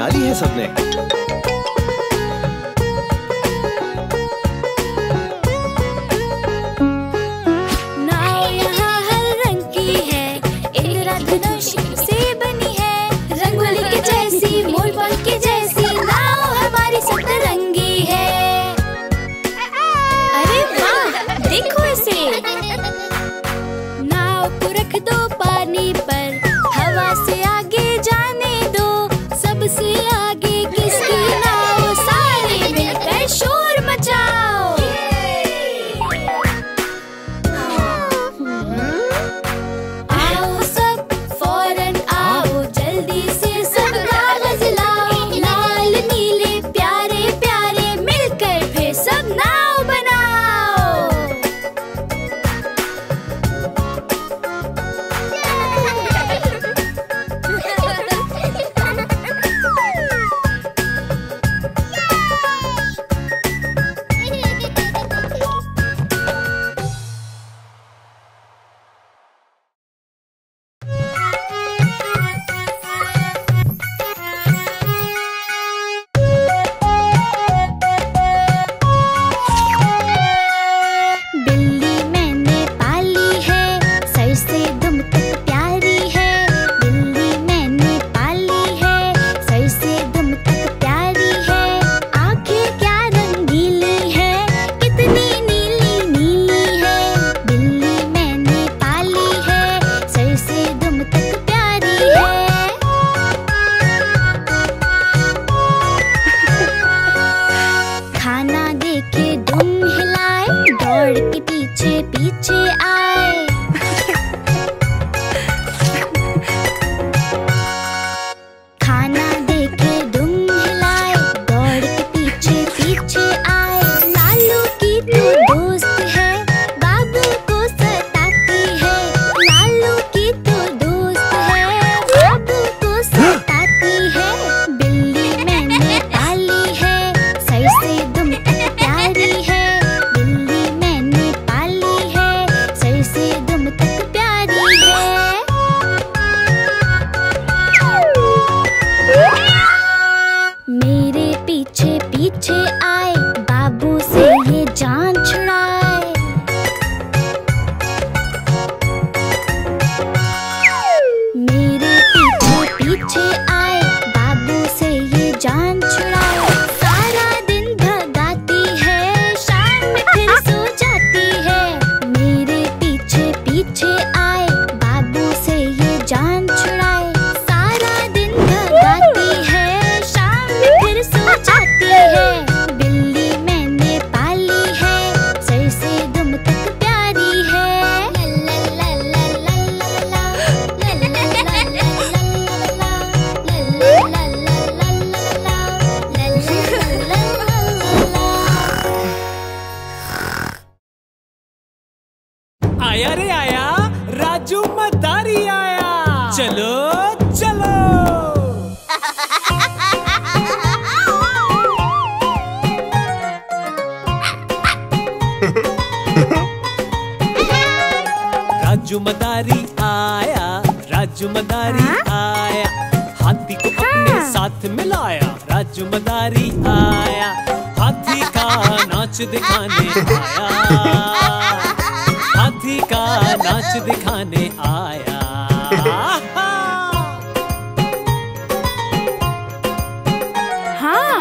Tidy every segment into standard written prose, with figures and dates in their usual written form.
बना ली है सबने। नाव यहाँ हर रंग की है, इंद्रधनुष से बनी है, रंगोली के जैसी, मोर पंख के जैसी, नाव हमारी सतरंगी है। अरे वाह, देखो इसे। नाव को रख दो पानी पर, हवा से आगे जाने दो, सबसे आगे किसकी नाव, सारे मिलकर शोर मचाओ। आओ सब फौरन आओ, जल्दी से सब कागज लाओ, लाल नीले प्यारे प्यारे, मिलकर फिर सब नाव बनाओ। बिल्ली मैंने पाली है, सर से दुम तक प्यारी है, बिल्ली मैंने पाली है, सर से दुम तक प्यारी है, आंखें क्या रंगीली है, कितनी नीली नीली है, बिल्ली मैंने पाली है, सर से दुम तक प्यारी है। खाना देखे दुम हिलाए, दौड़ के पीछे पीछे आए। खाना देखे दुम हिलाए, दौड़ के पीछे पीछे आए। लालू की तो दोस्त है, बाबू को सताती है, लालू की तो दोस्त है, बाबू को सताती है, बिल्ली मैंने पाली है, सर से दुम तक प्यारी है, बिल्ली मैंने पाली है, सर से दुम तक प्यारी है। मेरे पीछे पीछे आए, बाबू से ये जान छुड़ाए। मेरे पीछे पीछे आए, बाबू से ये जान छुड़ाए। सारा दिन भगाती है, शाम में फिर सो जाती है। मेरे पीछे पीछे आए, बाबू से ये जान छुड़ाए। सारा दिन भगाती है, शाम में फिर सो जाती है, बिल्ली मैंने पाली है, सर से दुम तक प्यारी है। आया रे आया, राजू मदारी आया, चलो चलो। राजू मदारी आया, राजू मदारी आया, हाथी को अपने साथ मिलाया, राजू मदारी आया, हाथी का नाच दिखाने आया, हाथी का नाच दिखाने आया। हाँ,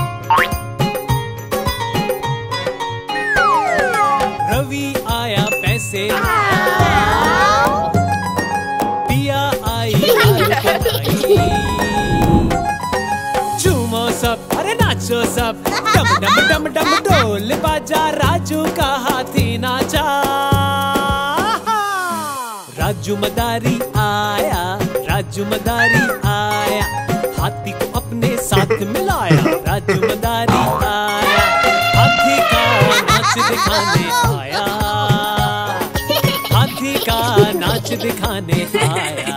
रवि आया पैसे पिया आई झूमो सब, अरे नाचो सब, डम डम डम डम ढोल बाजा, राजू का हाथी नाचा। राजू मदारी आया, राजू मदारी आया, हाथी को अपने साथ मिलाया, राजू मदारी आया, हाथी का नाच दिखाने आया, हाथी का नाच दिखाने आया।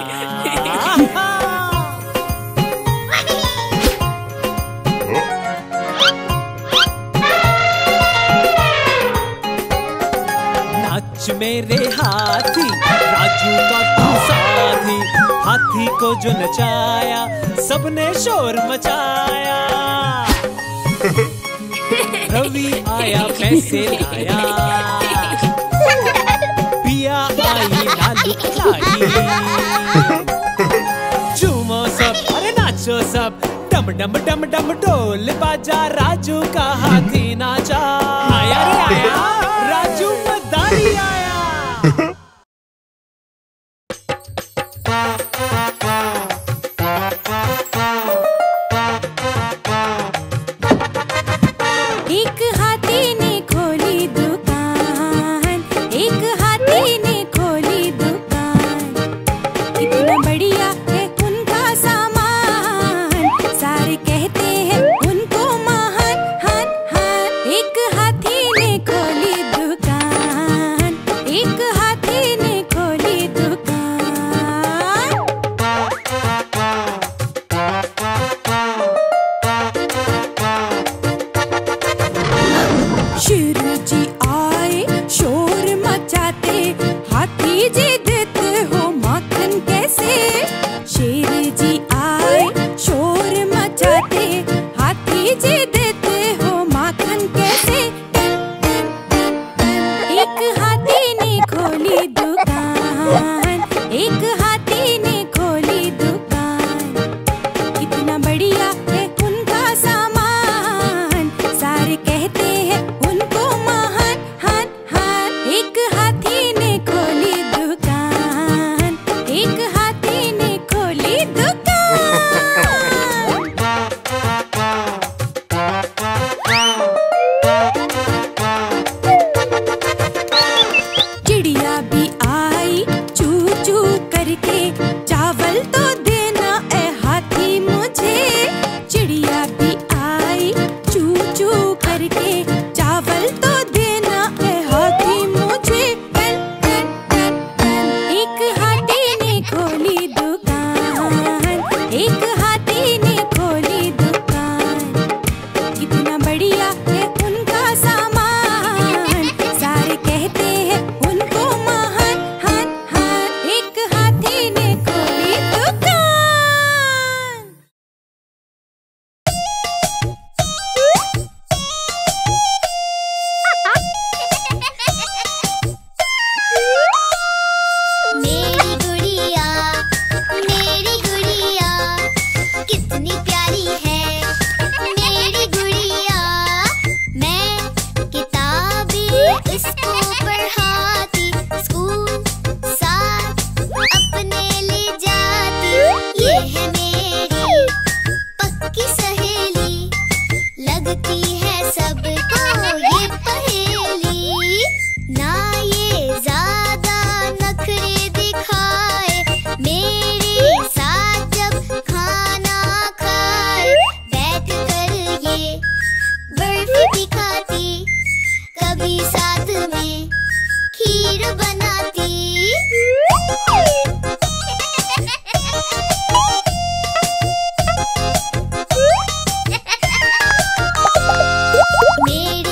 नाच मेरे हाथी, राजू का तू साथी, हाथी हाथी को जो नचाया, सबने शोर मचाया। रवि आया पैसे लाया, पिया आई लालू लाई। झूमो सब, अरे नाचो सब, डम डम डम डम ढोल बाजा, राजू का हाथी नाचा। आया रे आया, राजू मदारी आया। एक हाथी ने खोली दुकान, एक हाथी ने खोली दुकान। कितना बढ़िया है उनका सामान, सारे कहते हैं उनको महान हान हान। एक हाथी ने खोली दुकान, एक हाथी ने खोली दुकान। शेरू जी आए शोर मचाते, हाथी जी देते हो माखन कैसे। शेर जी आए शोर मचाते, हाथी जी देते हो माखन कैसे। एक हाथी ने खोली दुकान, एक हाथी ने खोली दुकान। कितना बढ़िया है उनका सामान, सारे कहते हैं उनको महान हान हान। एक हाथी ने खोली दुकान, एक हाथी ने खोली दुकान। चिड़िया भी आई चू चू करके, चावल तो देना ए हाथी मुझे। चिड़िया भी आई चू चू करके, चावल तो देना ए हाथी मुझे। एक हाथी ने खोली दुकान, एक हाथी ने खोली दुकान। कितना बढ़िया है उनका सामान, सारे कहते हैं उनको महान हान हान। एक हाथी ने खोली दुकान। मेरी गुड़िया कितनी प्यारी है। मेरी गुड़िया, मैं किताबें इसको पढ़ाती, स्कूल साथ अपने ले जाती। ये है मेरी पक्की सहेली, लगती है सबको ये पहेली। ना ये ज्यादा नखरे दिखाए, मेरे साथ जब खाना खाए। बैठ कर ये बर्फी भी खाती, कभी साथ में खीर बनाती। मेरी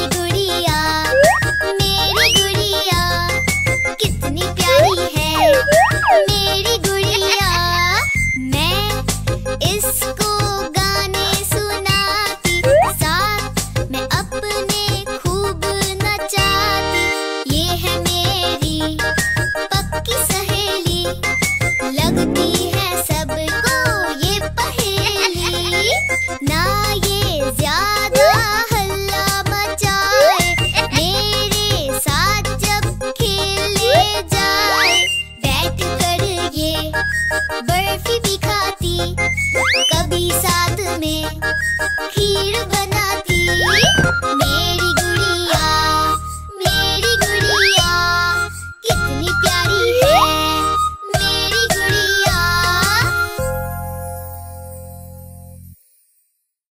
गुड़िया कितनी प्यारी है। मेरी गुड़िया, मैं इसको गाने सुनाती, साथ में अपने खूब नचाती। ये है मेरी पक्की सहेली, लगती है सबको ये पहेली। ना ये ज्यादा हल्ला मचाए, मेरे साथ जब खेलने जाए। बैठ कर ये बर्फी भी खाती, कभी साथ में खीर बना